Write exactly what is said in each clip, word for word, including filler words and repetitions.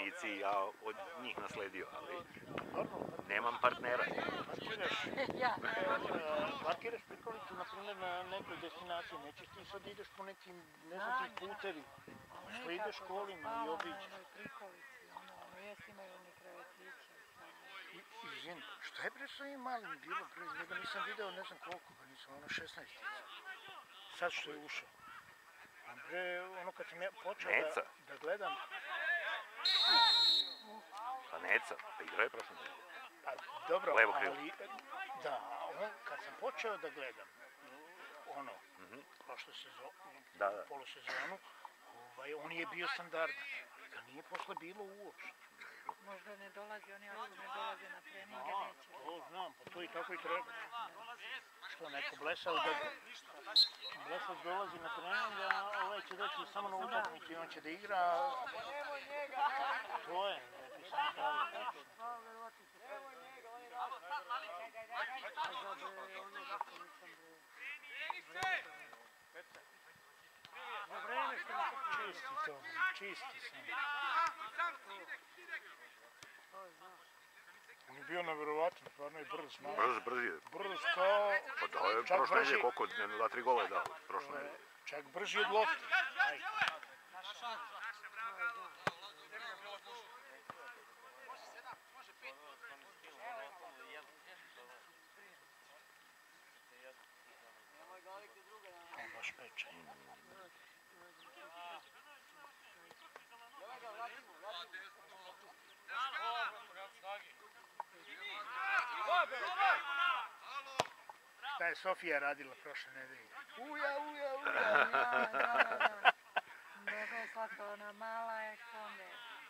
sudionici i ja od njih nasledio, ali nemam partnera. Parkiraš prikolicu, na primjer, na nekoj destinaciji, nećeš ti sad ideš po nekim, ne znam ti, putevi. Što ideš kolima i obiđeš. Ono, jest imaju oni krevetići. Izvini, šta je bre s ovim malim bilo pre, njega nisam video ne znam koliko, ga nisam, ono šesnaest. Sad što je ušao. A bre, ono kad sam ja počeo da, da gledam... Pa Neca, pa igrao je prošle nedelje. Pa dobro, ali... Da, on, kad sam počeo da gledam, ono, prošle sezonu, polusezonu, on je bio standardan. Ga nije posle bilo uopšte. Možda ne dolazi, oni ako ne dolaze na treninge, neće. To znam, pa to i tako i treba. Što neko blesav da... Blesav dolazi na treninge, a ovaj će doći samo na utakmicu i on će da igra. To je, ne ti sam pravi. Čisti to, čisti sam. On je bio nevjerovatno, stvarno je brz. Brz, brz je. Brz kao... Pa dao je prošle nedelje koliko, dva, tri gola je dao prošle nedelje. Čak brži od lopte. On baš peče. Šta je Sofija radila prošle nedelje? Uja, uja, uja. Mnogo je slatko, ona mala je konde.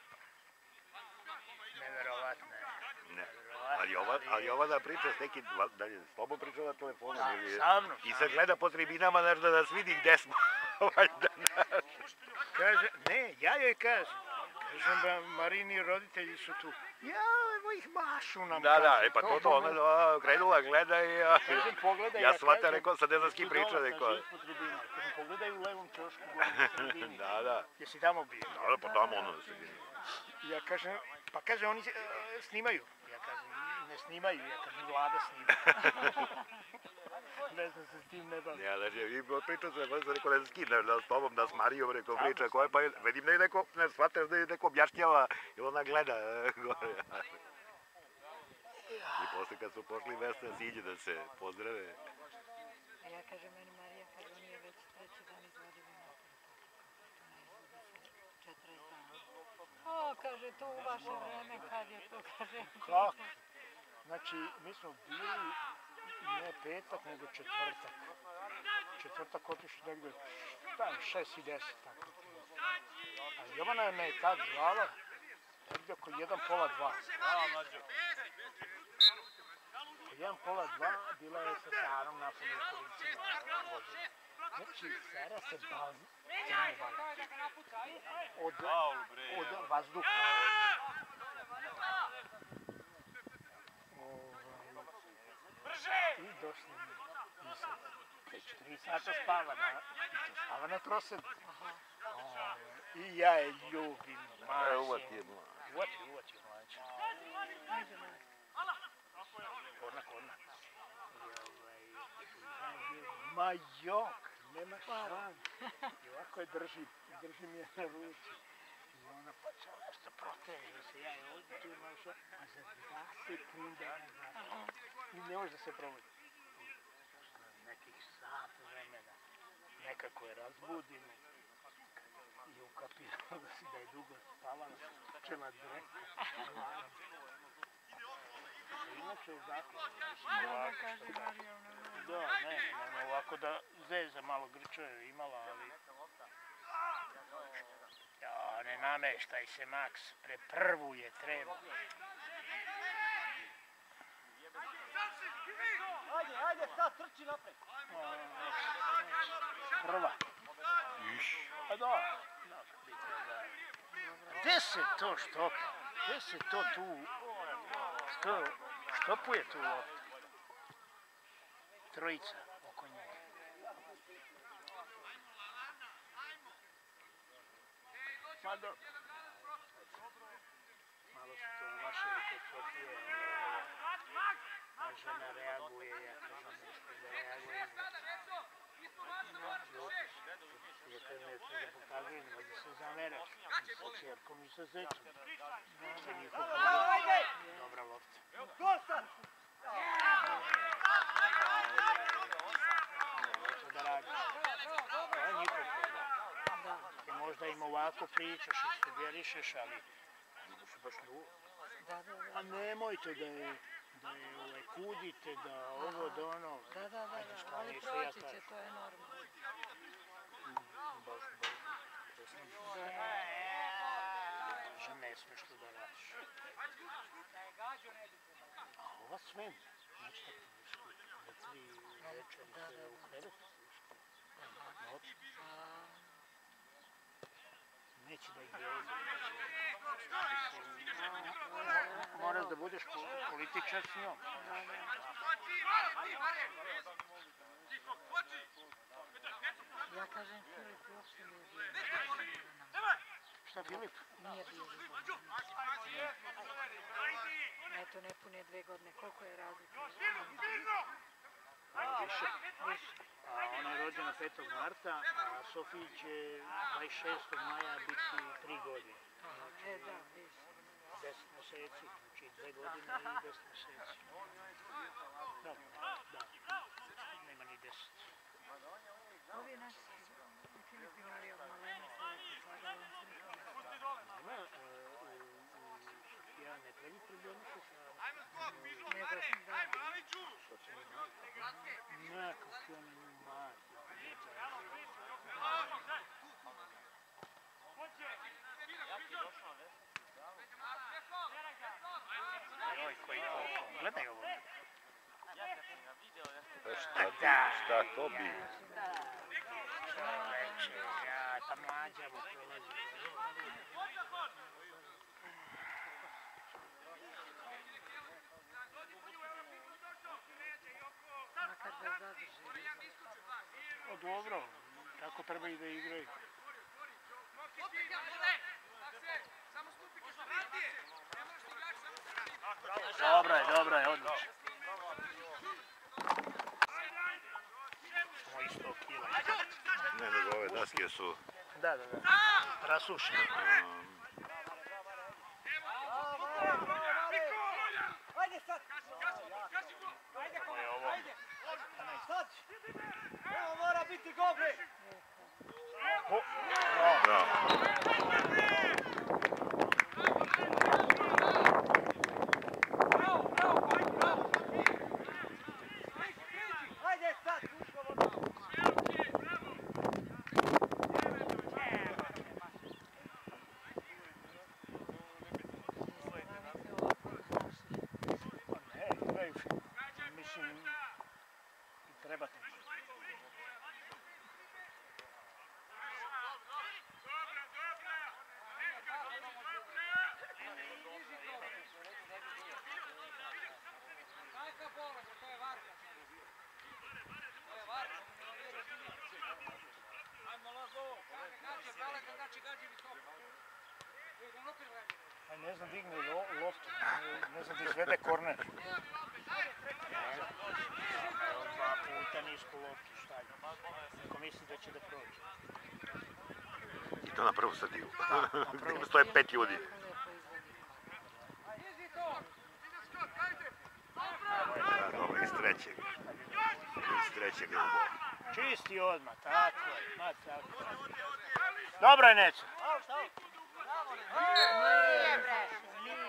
Neverovatno je. Ne, ali ova da priča s nekim, da je s tobom pričala na telefonu. Sa mnom. I sad gleda po tribinama, znaš, da nas vidi gde smo. Kaže, ne, ja joj kažem. Kažem da Marini roditelji su tu. Ja, evo ih mašu nam. Da, da, e pa to to, ona krenula, gleda i ja shvatam, rekao, sad ne znam s kim priča, rekao. Kažem, pogledaj u levom čošku, gore u sredini. Da, da. Jesi tamo bio? Da, da, pa tamo ono u sredini. Ja kažem, pa kaže, oni snimaju. Ja kažem, ne snimaju, ja kažem, vlada snima. Ne znam se s tim ne bavim. Ja, znači, vi pričao se, pa sam rekao, ne znam s kim, da s tobom, da s Marijom, rekao, priča, koja pa vidim da je neko, ne shvataš da je neko objašnjava i ona gleda gore. I posle kad su pošli Vesna siđe da se pozdrave. Ja kažem, meni Marija, kaže, on je već treći dan izvodio četrdeset dana. O, kaže, to u vaše vreme, kad je to, kaže. Kako? Znači, mi smo bili ne petak, nego četvrtak. Četvrtak otišli negde, tam, šest i deset, tako. A Jovana me je tad zvala, negde oko jedan pola dva. Oko jedan pola dva bila je sa Sarom napolje u kolicima. Znači, Sara se bazi, ne bazi, od vazduha. I došli mi. Već tri sata spava na, spava na trosedu. I ja je ljubim, mašim. Uvati je mlađa. Uvati, uvati je mlađa. Korna, korna. Ma jok, nema šan. I ovako je držim, držim je na ruci. I ona počeo nešto proteže se, ja je ovdje tu maša, a za dva sekunde nazad. I ne može da se provodi. Nekih sat vremena. Nekako je razbudim. I ukapirao da je dugo spavala, počela dreka. Inače je zakon. Da, ne, ne, ovako da zeza malo grčaju imala, ali... Ja, ne nameštaj se, Maks, pre prvu je treba. Ajde, ajde, sad trči napred. Prva. A da. Gde se to štopa? Gde se to tu... Što, štopuje tu loptu? Trojica oko njega. Ma dobro. žena reaguje, ja kažem nešto da reaguje. Ja kažem nešto da pokazujem, da se zameraš. Sa čerkom i sa zečom. Dobra lopta. Nemojte da radi. To je njihov problem. Ti možda im ovako pričaš i sugerišeš, ali baš nula. A nemojte da je, da je ovaj, kudite, da ovo, da ono. Da, da, da, da. Ali proći će, to je normalno. Baš, baš. Že ne smiješ to da radiš. A ova sve, znači tako, mrtvi večeri se u krevetu. Noći. Neće da ih veze. Moraš da budeš političar s njom. Ja kažem, Filip uopšte nije bio. Šta, Filip? Nije bio. Eto, ne pune dve godine. Koliko je razlika? Više. Više. A ona je rođena petog marta, a Sofiji će dvadeset šestog maja biti tri godine. E, da, više. Deset meseci, znači dve godine i deset meseci. Da, da, nema ni deset. Ovi naši Filipinari od malena se lepo slagali, on se nikada ne Nema, ja ne pravi problemi sa nego, da. Ne, kako ona nju mari. Joj, koji koliko, gledaj ovo. Šta ti, šta to bi? Čoveče, ja, ta mlađa mu prolazi. Makar da zadrži. O, dobro, tako treba i da igraju. Dobro je, dobro je, odlično. Smo isto kila. Ne, nego ove daske su... Da, da, da. Rasušene. Ajde sad! Ajde, ajde! Sad! Ovo mora biti gol, bre! Ajde sad! Ne, igraju. Mislim, treba to. Aj, ne znam, digne lo, loftu, ne znam da izvede korner. Evo dva puta nisku loptu, šta je? Neko misli da će da prođe. I to na prvu sadiju. Stoje pet ljudi. Da, dobro, iz trećeg. Iz trećeg je ubao. Čisti odmah, tako je, ma tako. Dobro je, Neco. Nije, bre, nije.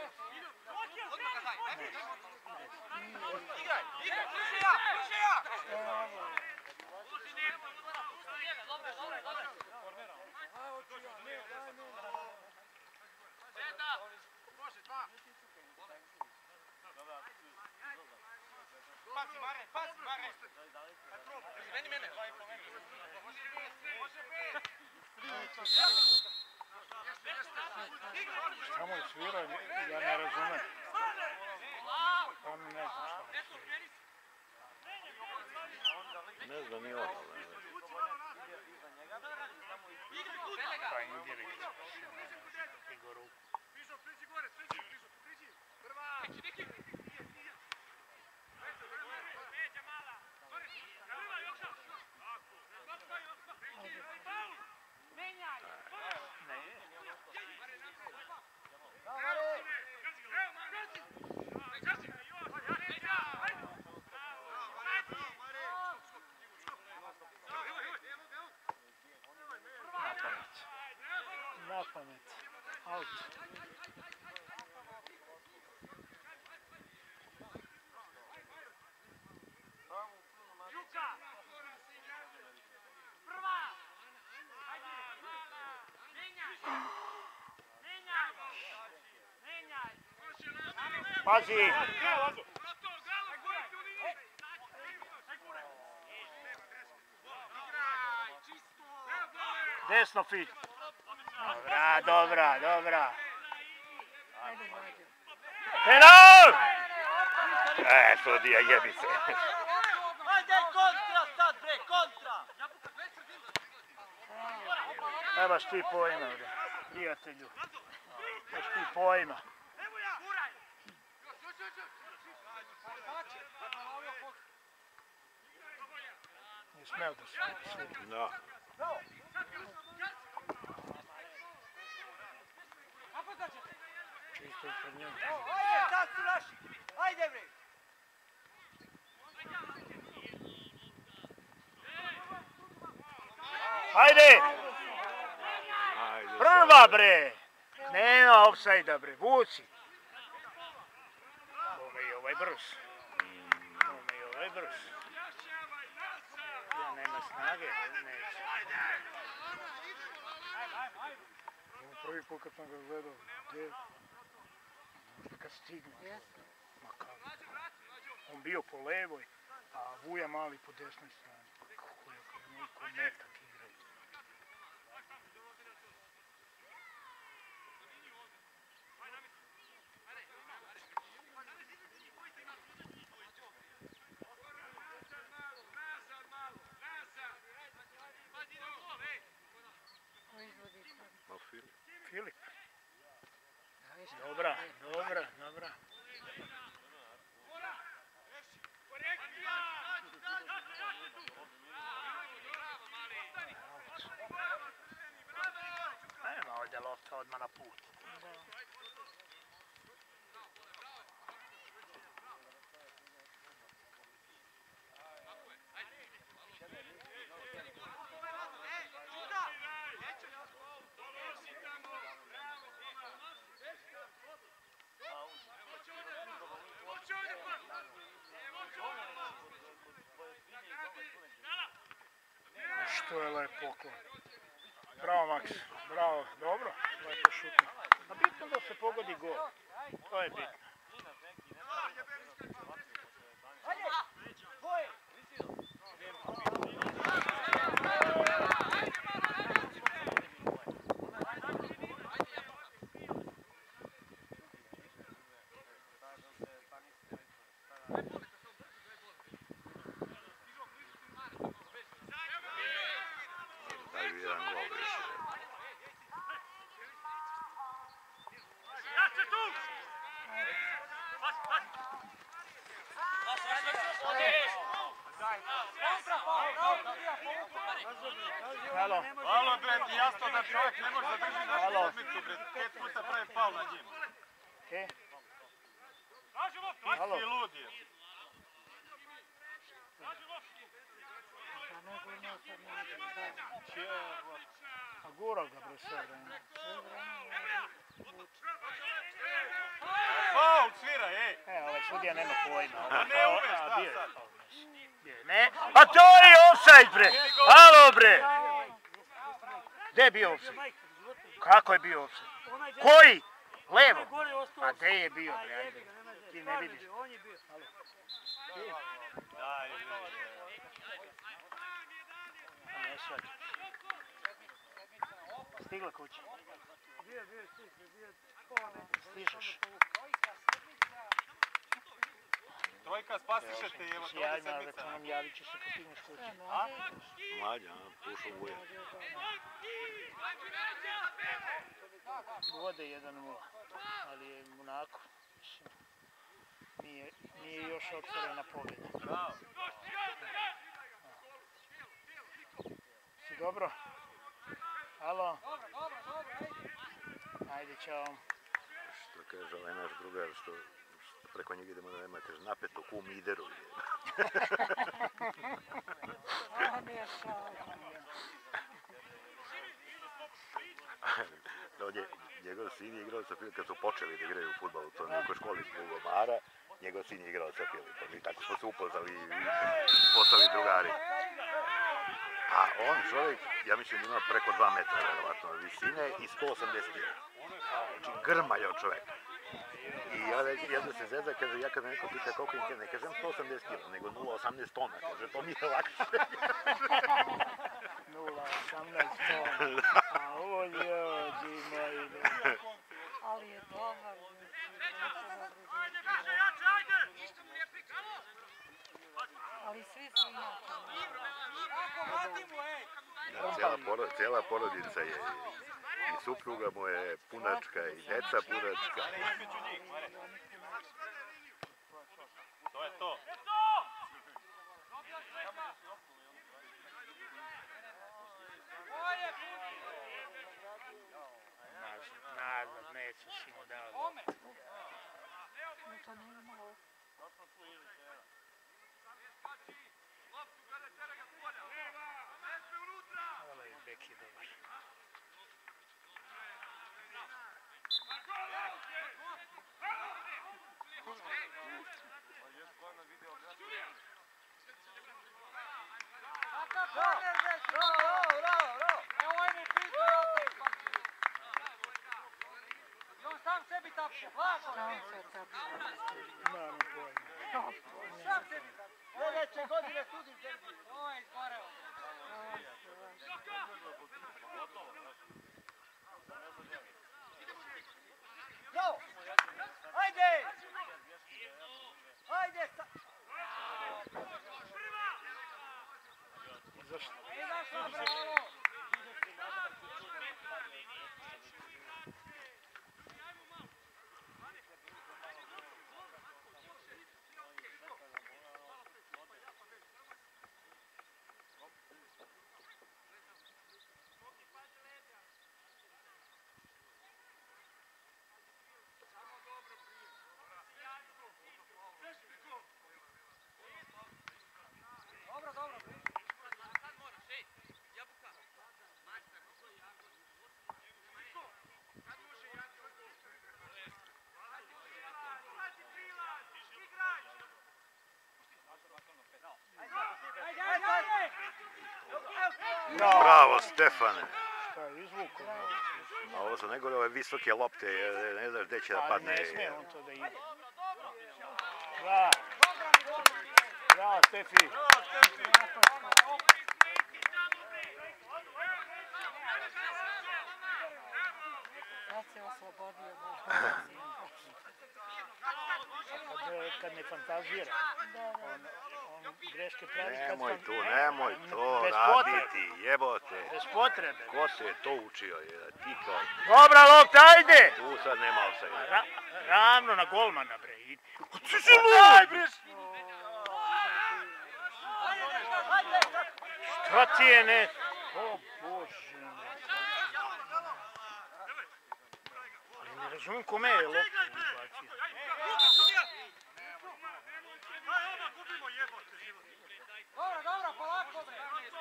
Igraj, igraj, bliže ja, bliže ja! Pazi, Mare, pazi, Mare! Meni, mene! Može biti, može biti! Šta mu je svirao, ja ne razumem. On ne zna šta mu svira. Ne znam ni on, ali... Pa indirekt. Igo ruku. Pazi! Desno, Filj. Dobra, dobra, dobra. Ajde, Mlađo. Penal! E, sudija, jebi se. Ajde, kontra sad, bre, kontra! Nemaš ti pojma, bre, prijatelju. Nemaš ti pojma. Nije smeo da se sudi. Da. Čisto ispred njega. Ajde, sad su naši! Ajde, bre! Ajde! Ajde, Prva, bre! Nema ofsajda, bre, vuci. Bome i ovaj brz. Bome i ovaj brz. Ja nema snage, neće. Ovo prvi put kad sam ga gledao, gdje? Možda kad stigne. Jesno. Ma kako? On bio po levoj, a Vuja mali po desnoj strani. Kako je ko metak igraju. Ko izvodi sad? Ma Filip. Filip. Ja, viš, Dobra, dobra, dobra. Nema ovdje lopta odmah na put. da. Što je lep poklon. Bravo, Maks. Bravo. Dobro. Lepo šutno. A bitno da se pogodi gol. To je bitno. Dvoje! Daju jedan gol više. Halo. Halo, bre, ti jasno da čovjek ne može zadržati našu Halo. utakmicu, bre. Pet puta pravi faul na njim. E? Halo. Ti ludi je. Pa mogu imao sad Mlađo, da. A gurao ga bre sve vreme. Sve vreme vuče. Faul svira, ej. E, ovaj sudija nema pojma. Pa ne umeš, A, da, bio je sad. faul, mislim. Bio je, ne. Pa to je ofsajd bre! Halo bre! Gdje je bio ofsajd? Kako je bio ofsajd? Koji? Levo? A gdje je bio bre? Ajde. Ti ne vidiš. Halo. Ti? Daj, bre. A ne shvaća. Stigla kuća. Stižeš. Trojka, spasiše te, evo, Si dođe javno sedmica. računom, javit ćeš se kad stigneš kući. E, Mlađo je Mlađa, pušu Vuja. Vode jedan nula, ali je onako, mislim, nije, nije još otvorena pobjeda. Bravo. Si dobro? Halo? Ajde, čao. Što kaže ovaj naš drugar, što, što preko njega idemo da nema, kaže, napeto ku mideru. A, nije šala. Ovdje njegov sin je igrao sa Filipom, kad su počeli da igraju fudbal u toj nekoj školi Lugomara, njegov sin je igrao sa Filipom i tako smo se upoznali i postali drugari. A on čovjek, ja mislim, ima preko dva metra verovatno visine i sto osamdeset kila. Znači grmaljao čovjek. I ja jedno se zeza, kaže, ja kad me neko pita koliko im kila, ne kažem sto osamdeset kila, nego nula osamnaest tona, kaže, to mi je lakše. nula osamnaest tona, a ovo ljudi moji. Ali je dobar. Ali svi su jači. Cijela, porod, cijela porodica je, i supruga mu je punačka, i deca punačka. To je to. Nazad, neće si mu dao. No to nije malo. Ovaj bek je dobar. Sam sebi tapše, blago! Sam se tapše. Nemam pojma. Sam sebi tapše! Sljedeće godine sudim derbi. Ovo je izgoreo. Bravo! Ajde! Ajde! Zašto? Izašla, bravo! Dobro, dobro. Bravo, Stefane! Šta je izvuko? A ovo su najgore ove visoke lopte, ne znaš gdje će da Ali padne. ne smije on to da ide. Bravo! Bravo, Stefi! Sad se oslobodio. Kad, kad ne fantazira, on, on greške pravi kad Nemoj fan- tu, nemoj to Bez raditi, jebote. Bez potrebe. Ko te je to učio? Je, ti kao, Dobra lopta, ajde! tu sad nema offside. Ra, ravno na golmana, bre. I- Aj, bre! Šta ti je ne? O Bože. Ali ne razumijem kome je lopta izbacio. Dobro, dobro, polako bre.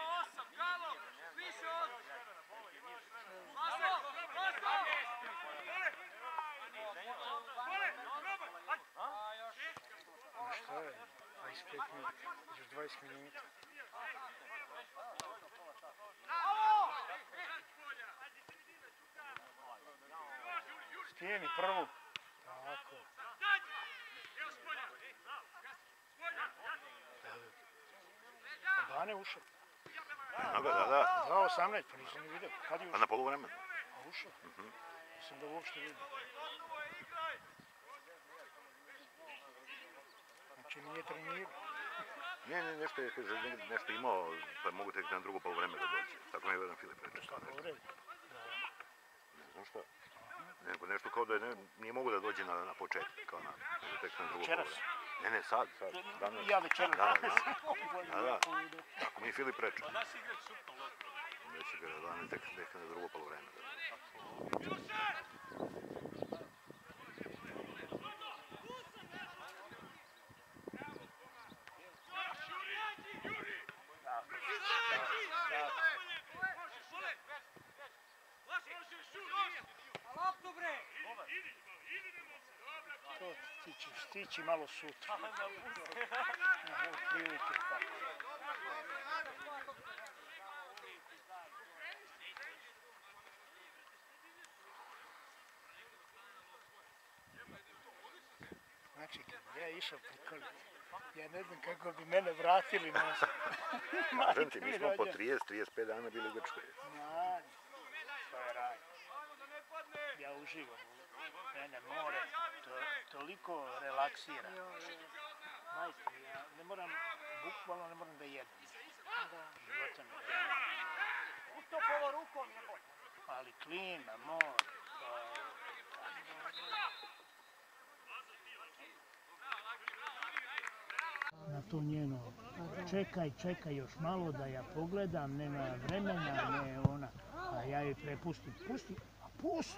Više od... Laso, laso! Šta je? dvadeset pet minuta. Još dvadeset minuta. Stijeni prvu. Tako. Bane ušao. Mnogo, da, da. dva osamnaest, pa nisam ni vidio. Kad je Pa ušao? na poluvremenu. A ušao? Nisam da uopšte vidio. Znači nije trenirao. Ne, ne, nešto je, kaže, ne- nešto imao, pa mogu tek na drugo poluvreme da dođe. Tako mi je jedan Filip reče. Šta Nešto. u redu? Ne znam šta. Nego nešto kao da je, ne, nije mogu da dođe na, na početak, kao na, nego tek na drugo Večeras? poluvreme. Ne, ne, sad, sad. Danas. Ja večeras. Da, da. Da, da. Tako mi je Filip reče. Naš igrač šutno loptu. Da će ga danas tek, tek na drugo poluvreme. Loptu bre! ti ćeš stići malo sutra. Aha, otprilike tako. Znači, kad bi ja išao prikoliti, ja ne znam kako bi mene vratili nazad. Kažem ti, mi smo po trideset trideset pet dana bili u Grčkoj. Manje, to je raj. Ja uživam. Mene more to, toliko relaksira. Majte, ja ne moram, bukvalno ne moram da jedem. Života mi ne jedem. Ustopova rukom je bolje. Ali klima, more, to je... Na to njeno, čekaj, čekaj još malo da ja pogledam, nema vremena, ne ona, a ja joj prepustim, pusti, a pusti,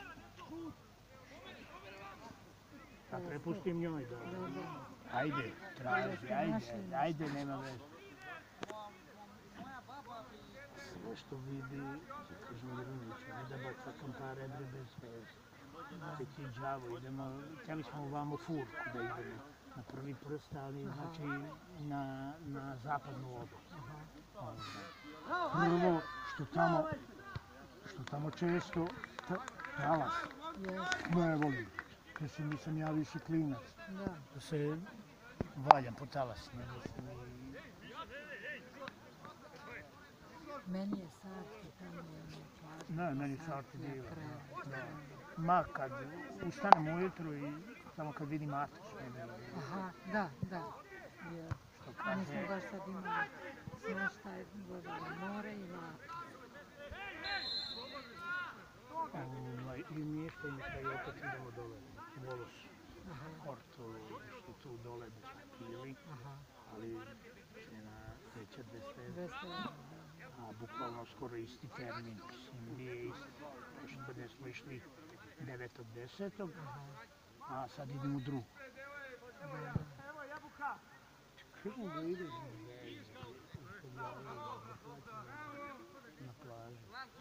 a prepustim njoj da, ajde, traži, ajde, ajde, nema veze. Sve što vidi, kažem Mirunoviću, ne da bacakam par rebre bez veze. Te ti đavo, idemo, htjeli smo ovamo furku da idemo. Na prvi prst, ali znači na, na zapadnu oblast. Prvo, što tamo, što tamo često talas. Ne volim. Mislim, nisam ja više klinac. Da se valjam po talas. Meni je Sarti tamo jedno plaža. Ne, meni Sarti diva. Ma kad ustanem ujutru i samo kad vidim Matoš. Aha, da, da. Mi smo baš sad imali smještaj, gledali more i Matoš. I mještajnika i opet idemo dole u Volosu. Hortolu, što tu dole da smo pili, ali cena veća dvesta evra. A bukvalno skoro isti termin, mislim, nije isti. Što da smo išli devetog desetog a sad idemo u drugu. Kažem da ideš na plažu.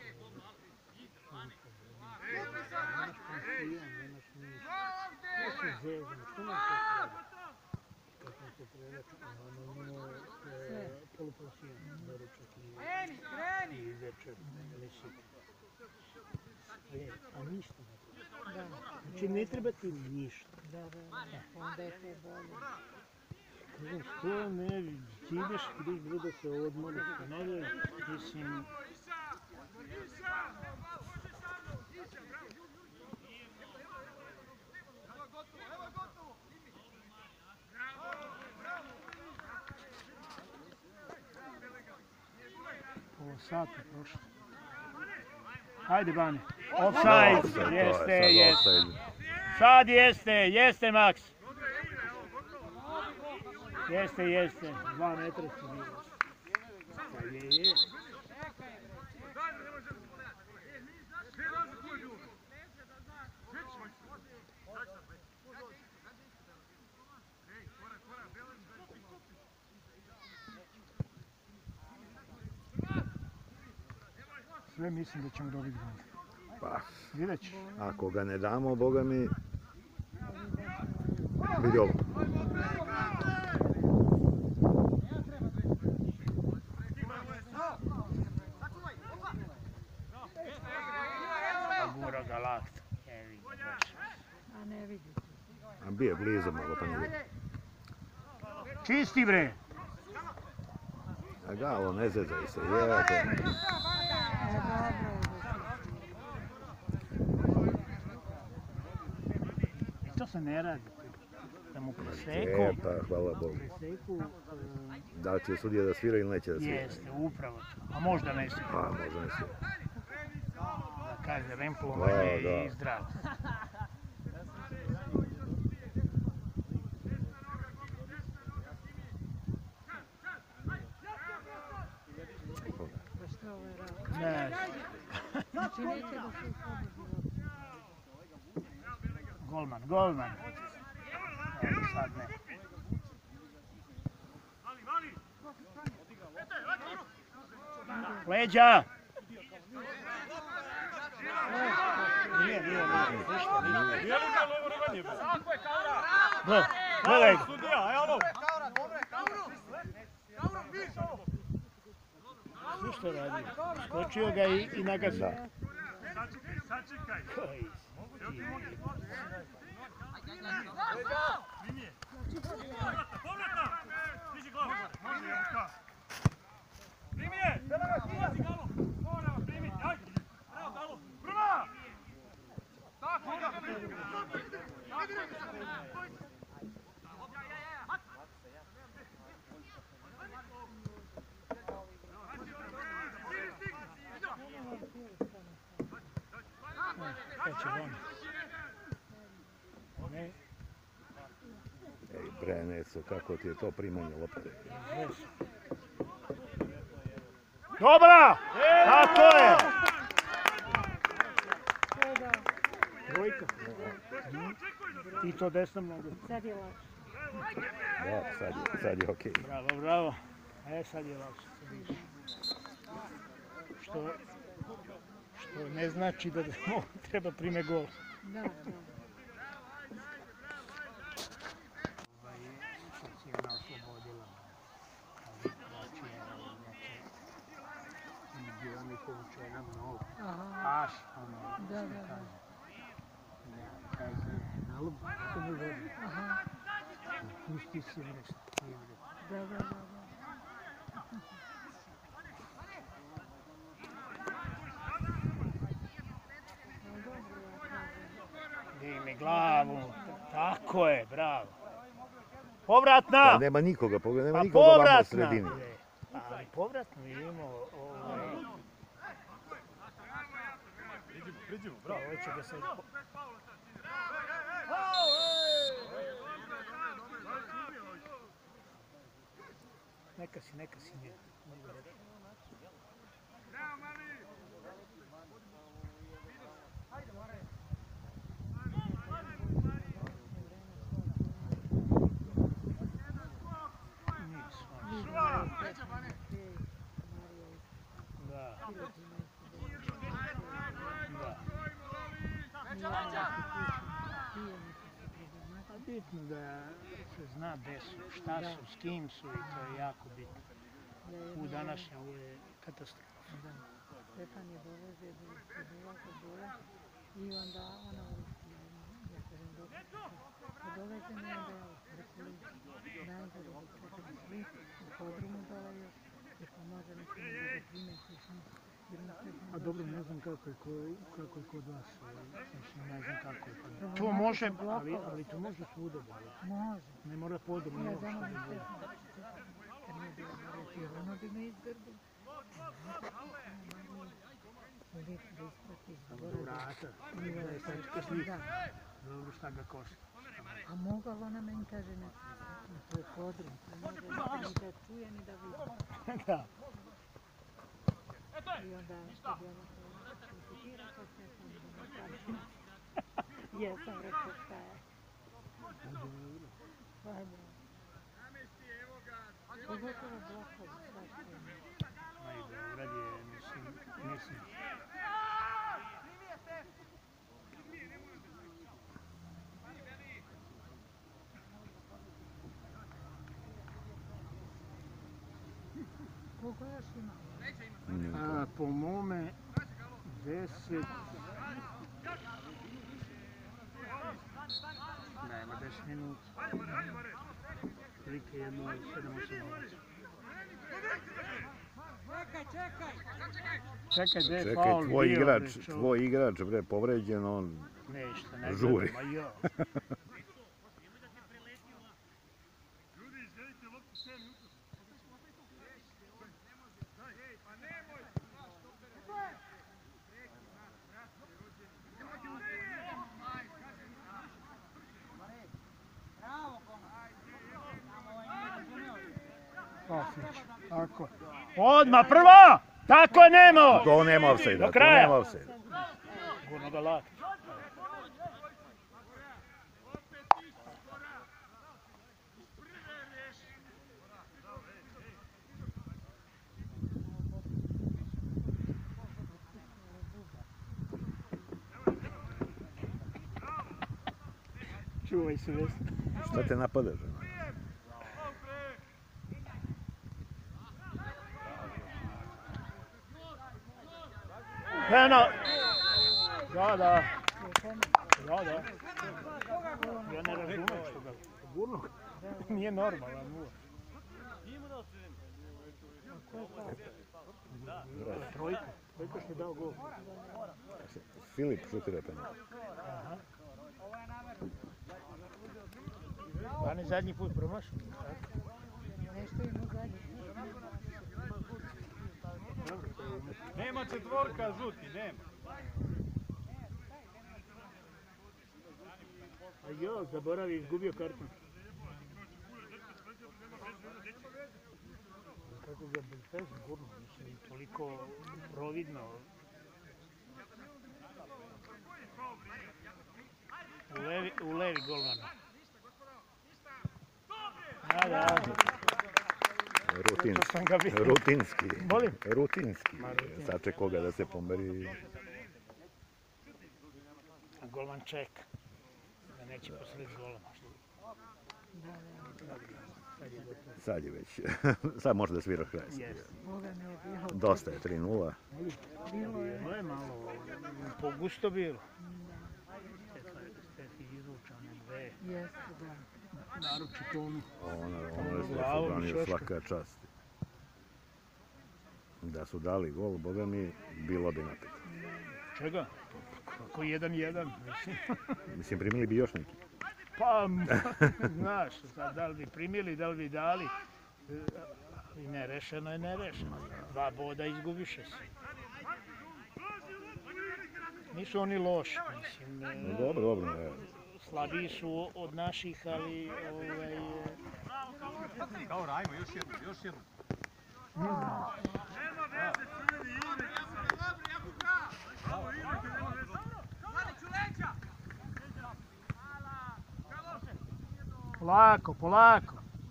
Nemaš pensijan, nemaš ništa. Ja se zezam, što nam to treba? Kad nam se treba, ono imamo polupensijan, doručak i večer, mislim. A ništa ne treba. Znači ne treba ti ništa. Da, da, onda je to bolje. Kažem, što ne, ti ideš, ideš bilo da se odmoriš, ne da, mislim... Pola sata prošlo. Hajde, Bane. Offside, jeste, jeste. Sad jeste, jeste, Maks. Jeste, jeste. Dva metra su bili. Pa je, je. Sve mislim da ćemo dobiti gol. Pa, Vidjet ćeš. ako ga ne damo, boga mi... Vidi ovo. Agura Galakta. A ne vidite. A bio je blizu malo, pa nije vidio. Čisti, bre! A Galo, ne zezaj se, jebate. I to se ne radi. Da mu preseku... E, pa, hvala Bogu. Preseku... Da li će sudija da svira ili neće da svira? Jeste, upravo to. A možda ne svira. Pa, možda ne svira. Da kaže, remplovanje i zdrav. Ne. Znači neće da se usladi život. Golman, golman. Evo sad ne. Leđa! Nije, nije, nije. Ništa, ništa. Je li malo ovo ruganje? Gledaj, gledaj ga. Sudija, evo! Sve što radi. Skočio ga i, i nagazio. Da. Sačekaj, sačekaj! Koji si ti? Linije! Povrata, povrata! Stiži glavu! Može Janka! Primi je! Ulazi Galo! Mora primi! Ajde! Bravo Galo! Prva! Tako ga primi! Tako ga! Kreće on. Ne, Ej, bre, Neco, kako ti je to primanje lopte? Dobra! Tako je! Dvojka. I to desnom nogu. Sad je lakše. Da, sad je, sad je okej. Bravo, bravo. E, sad je lakše. Što, što ne znači da treba prime gol. Da, da. Ovaj, sad si ona oslobodila. Ali znači, znači, bio mi povučio jedan nov. Aha, Paš, ono, da, što da, da. kaže. Ja, kaže, na lub, to mi vodi. Aha, Pusti si nešto, nije bre. da, da, da, da. No, dobro, ja kažem. Digni glavu, tako je, bravo. Povratna! Pa nema nikoga, pogledaj, nema Pa nikoga vamo u povratna! sredini. bre. Ali povratno imamo ovaj... Priđi mu, bravo! Ovo će da se... Neka si, neka si njega. Nisu oni. Da. Da. A bitno da se zna gde su, šta su, s kim su i to je jako bitno. U današnje ovo je katastrofa. Da. Stefan je dolazio do dolazio dole i onda ona ja kažem dok kad dolaze ne onda ja rekli najgore da čekam svi u podrumu dole još jer pa može neko ne bude primeti A dobro, ne znam kako je, ko, kako je kod vas, mislim, ne znam kako je kod vas. To može, ali, ali to može svuda da je. može. Ne mora podrum, Ja uopšte zamolim da bude. Stefan da će kad mi je bilo reći jer ono bi me izgrbilo. Uvijek da isprati Do vrata, da je tačka slika. Dobro, šta ga košta. A mogla ona meni kaže ne, to je podrum, to može ni da čuje ni da vidi. Da. I onda što bi ona kaže, ti ti rekao Stefan da ne kažem. Jesam rekao šta je. Pa da. Pogotovo blokovi, svašta ima. Ma i Beograd je, mislim, mislim. Koliko još ima? A, po mome, deset... Nema deset minuta. Prilike jedno sedam osam minuta. Čekaj, gde je Čekaj, faul tvoj bio, igrač, bre, čovjek. tvoj igrač, bre, povređen, on Ništa, ne žuri. gledam, ma jo. Pafić, tako. Odmah, prvo! Tako je, nemo! To nema offside, Do to kraja. nema offside. Gurno ga lak. Čuvaj se, Vesna. Šta te napada, žena? Pena! Da, da. Da, da. Ja ne razumijem što ga gurnu. Nije normalan nula. Trojka. Trojka što je dao gol. Filip šutira penal. Aha. On je zadnji put promašao. Nešto ima zadnji. Nema četvorka, žuti, nema. A jo, zaboravi, izgubio karton. Kako ga bez gurnu, mislim, toliko providno. U levi, u levi golman. Da, da. Rutinski. To sam ga vidio. Rutinski. Molim? Rutinski. Ma, rutinski. Sačekao ga da se pomeri. Golman čeka. Da neće posred gola. Sad je već. Sad može da svira kraj. Yes. Boga ne je bilo. Dosta je, tri nula. Bilo je. Bilo je malo, pogusto bilo. Stefi izvučao na dve. Jeste, da. Naročito ono. Ono, ono je što Glavom su branio šoška. svaka čast. Da su dali gol, boga mi, bilo bi napet. Čega? Kako jedan jedan, mislim. Mislim, primili bi još neki. Pa, znaš, sad, da li bi primili, da li bi dali. Ali nerešeno je nerešeno. Dva boda izgubiše se. Nisu oni loši, mislim. No, dobro, dobro. Ne. Slabiji su od naših, ali ovaj... Dobro, ajmo, još jednu, još jednu. Polako, polako.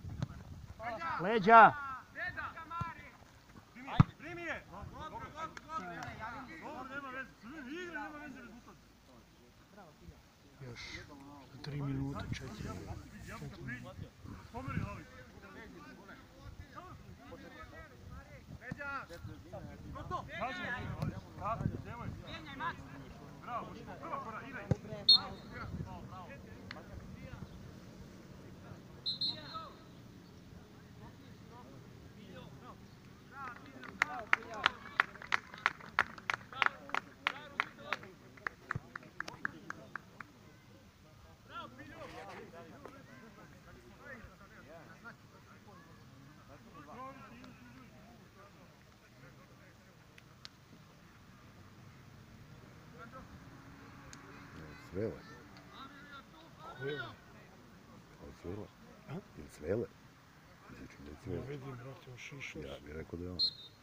Leđa. Primi je! Dobro, nema veze, igra nema veze rezultat. Još tri minuta, četiri. Pomeri, Lavi. Bravo, prva kora, igraj. Svele. Koje? Od svele. Ili svele? Znači da je Ne svele. vidim, brate, ošišao Ja se. bih rekao da je on.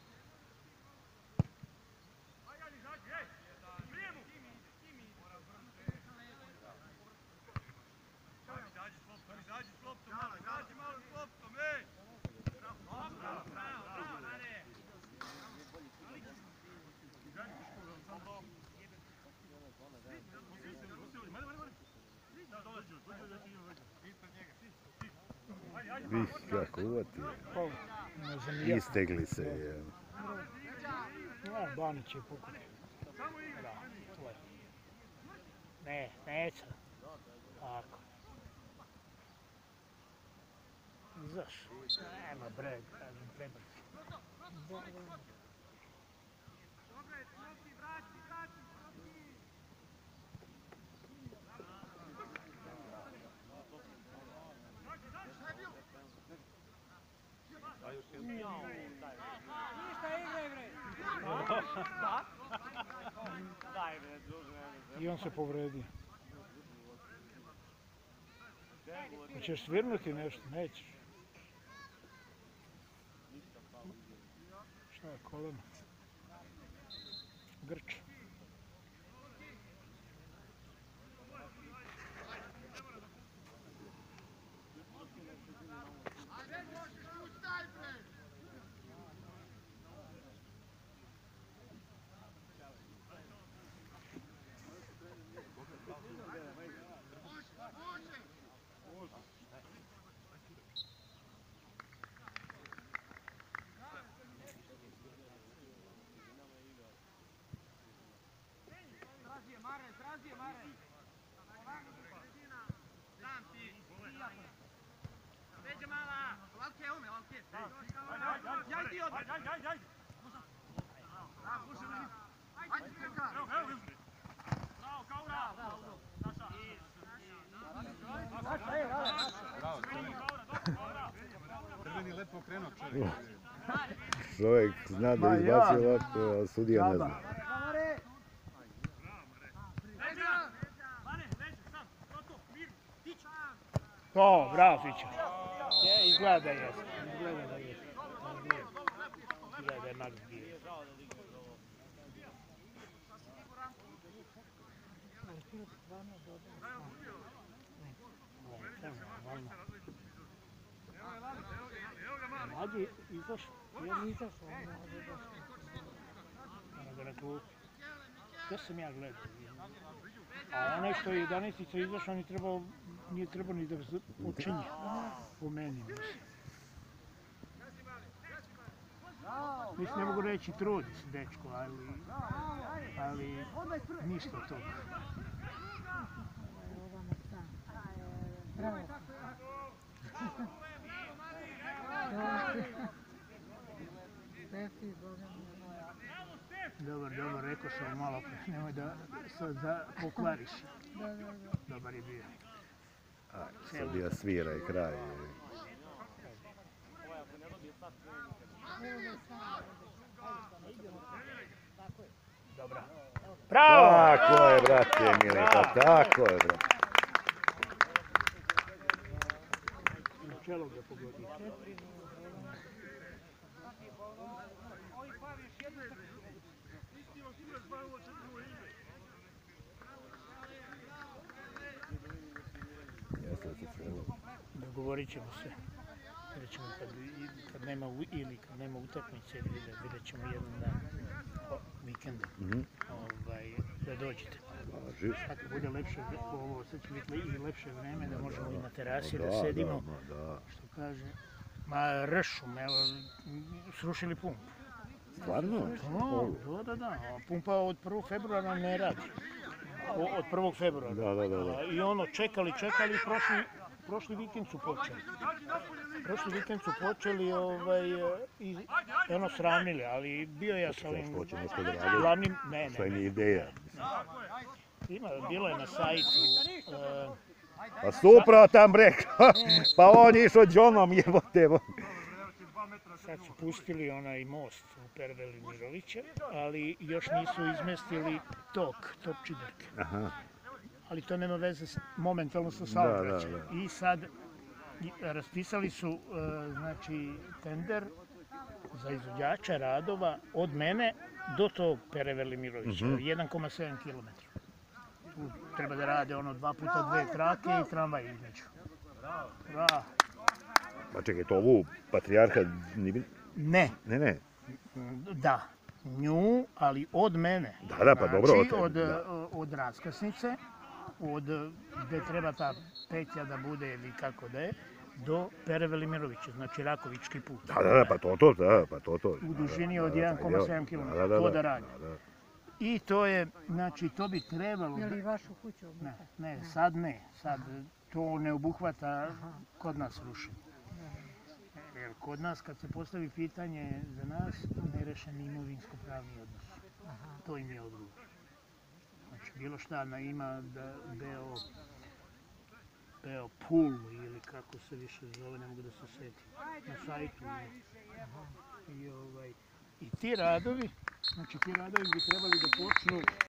Bih kako uvatio. Pa, ne znam, ja. Istegli se je. Ja, Banić je pokupio. Da, to je. Ne, neće. Tako. Izaš. Nema breg, kažem, treba ti. Da, da. I on se povredio. Hoćeš svirnuti nešto? Nećeš. Šta je koleno? Grč. Crveni lepo okrenuo čovjek. Čovjek zna da Ma izbaci ja. loptu, a sudija ne zna. To, bravo Fića. Je, izgleda da je. Izgleda da je. Izgleda da je Max bio. Ali to je stvarno dobro. Mlađi izašao. Ja izašao, on je ovdje došao. Ono ga na klupu. To sam ja gledao. A onaj što je jedanaestica izašao, nije trebao, nije trebao ni da počinje. Po meni, mislim. Mislim, ne mogu reći trudi se, dečko, ali, ali ništa od toga. Ovo je ovamo sam. Bravo. Stefi, Boga mi. Dobar, dobar, rekao sam malo pre, nemoj da sad da pokvariš. Da, da, da. Dobar je bio. A, sudija svira i kraj. Evo ga sam. Dobra. Bravo! Tako je, brate, Mileta, tako je, brate. Na čelo ga pogodi. Jeste da se crveno. Dogovorit ćemo se. Vidjet ćemo kad, kad nema u, ili kad nema utakmice, vidjet, vidjet ćemo jedan dan o, vikenda. Mhm. Ovaj, da dođete. Važiš? Ako bude lepše, ovo sad će biti i lepše vreme da možemo i na terasi Da, da sedimo. da, ma da. Što kaže, ma ršum, evo, srušili pumpu. Stvarno? O, da, da, da. A pumpa od prvog februara ne radi. O, od prvog februara. Da, da, da, da. A, I ono, čekali, čekali, prošli, prošli vikend su počeli. Prošli vikend su počeli ovaj, i ono sravnili, ali bio ja sa ovim Što hoće nešto da radi? glavnim, ne, Što ne, im je ideja? ima, bilo je na sajtu, e, Pa suprotan bre, pa on je išao džonom jebote. sad su pustili onaj most u Perveli Mirovića, ali još nisu izmestili tok, Topčiderke. Aha, Ali to nema veze s, momentalno sa Da, saobraćajem. da, I sad i raspisali su e, znači tender za izvođača radova od mene do tog Pereveli Mirovića, Mhm. jedan zarez sedam kilometara. Tu treba da rade ono dva puta dve trake i tramvaj između. Bravo. pa čekaj, to ovu patrijarha, ni- Ne, ne, ne, da, nju, ali od mene. Da, da, pa dobro, Znači, od tebe, od, da. od raskrsnice, od gde treba ta petlja da bude ili kako da je, do Pere Velimirovića, znači Rakovički put. da, da, da, pa to, to, da, pa to, to. U dužini Da, da, od da, jedan taj zarez deo. sedam Da, kilometara, da, to da, da radi. da, da. I to je, znači, to bi trebalo... Je da- li vašu kuću Ne, obuhvata? ne, sad ne, sad to ne obuhvata kod nas rušenje. Jer kod nas kad se postavi pitanje za nas, nerešeni imovinsko-pravni odnos. To im je odgovor. Znači bilo šta na ima da Beo, Beo Pool ili kako se više zove, ne mogu da se setim. Na sajtu je. I, ovaj, I ti radovi, znači ti radovi bi trebali da počnu